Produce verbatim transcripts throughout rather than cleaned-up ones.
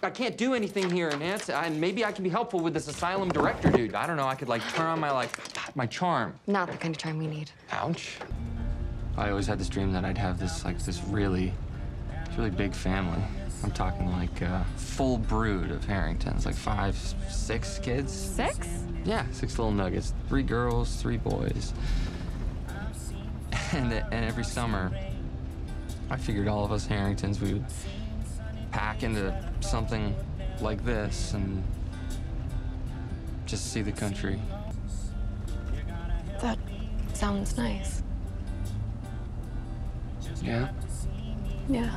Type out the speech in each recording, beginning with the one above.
I can't do anything here, Nancy. And maybe I can be helpful with this asylum director dude. I don't know. I could like turn on my like my charm. Not the kind of charm we need. Ouch. I always had this dream that I'd have this like this really, really big family. I'm talking like uh, full brood of Harringtons, like five, six kids. Six? Yeah, six little nuggets. Three girls, three boys. And and every summer, I figured all of us Harringtons, we would pack into something like this and just see the country. That sounds nice. Yeah? Yeah.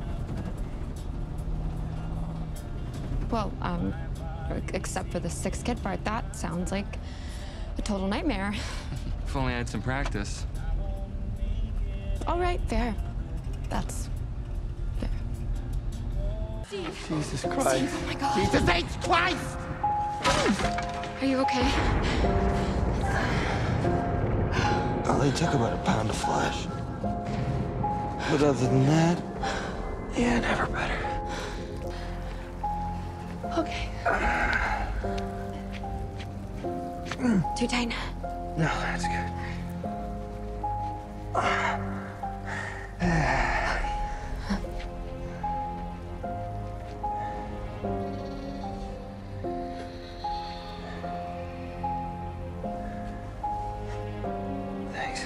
Well, um, except for the six kid part, that sounds like a total nightmare. If only I had some practice. All right, fair. That's fair. Jesus Christ. Oh my God. Jesus H twice! Are you okay? Oh, they took about a pound of flesh. But other than that, yeah, never better. Okay. Too tight? No, that's good. Thanks.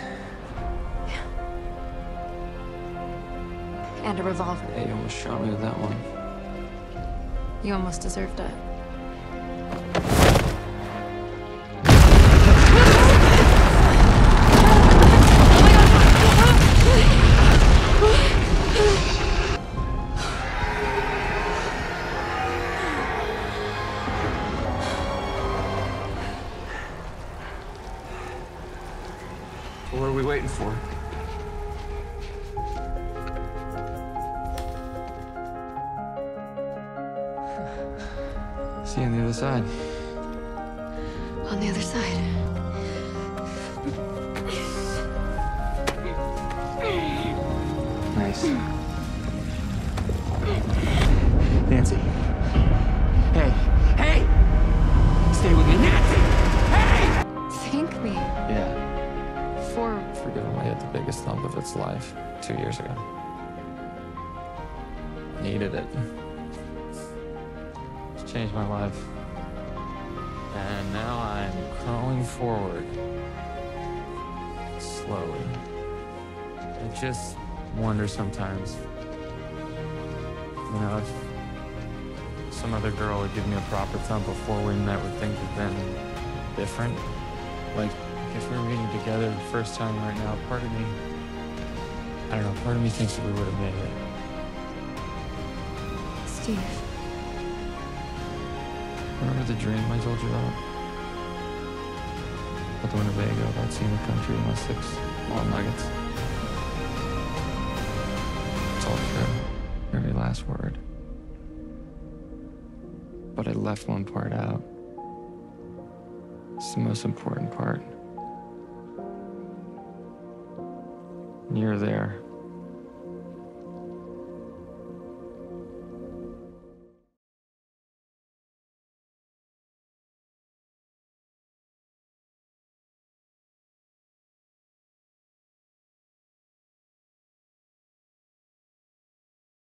And a revolver. Hey, you almost shot me with that one. You almost deserved it. What are we waiting for? See you on the other side. On the other side. Nice. Nancy. Hey. Hey! Stay with me, Nancy! Hey! Thank me Yeah. for... For giving my head the biggest thump of its life two years ago. Needed it. It's changed my life. And now I'm crawling forward. Slowly. I just wonder sometimes, you know, if some other girl would give me a proper thump before we met, would things have been different? Like, if we were meeting together the first time right now, part of me, I don't know, part of me thinks that we would have made it. Steve. Remember the dream I told you about? About the Winnebago, about seeing the country in my six long nuggets. It's all true. Every last word. But I left one part out. It's the most important part. You're there.